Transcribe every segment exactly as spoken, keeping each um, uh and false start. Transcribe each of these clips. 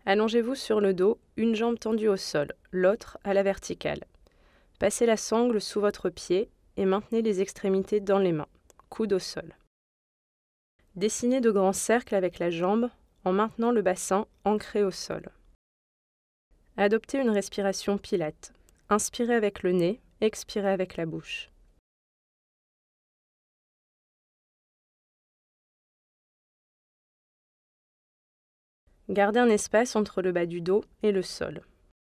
Allongez-vous sur le dos, une jambe tendue au sol, l'autre à la verticale. Passez la sangle sous votre pied et maintenez les extrémités dans les mains, coude au sol. Dessinez de grands cercles avec la jambe en maintenant le bassin ancré au sol. Adoptez une respiration pilate. Inspirez avec le nez, expirez avec la bouche. Gardez un espace entre le bas du dos et le sol.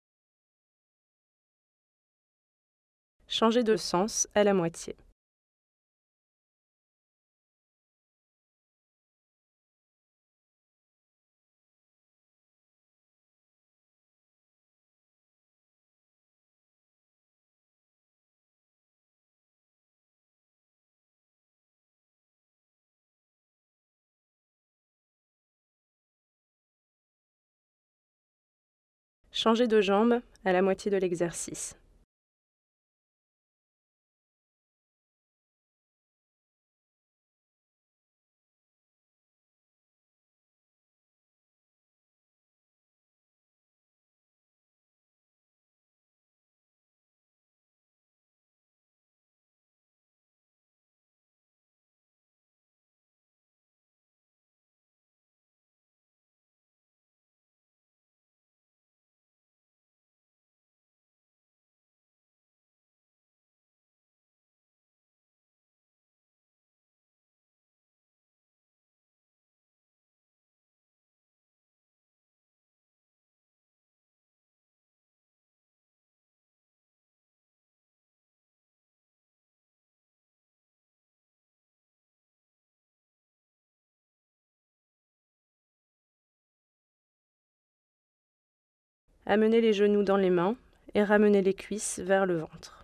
Changez de sens à la moitié. Changez de jambe à la moitié de l'exercice. Amenez les genoux dans les mains et ramenez les cuisses vers le ventre.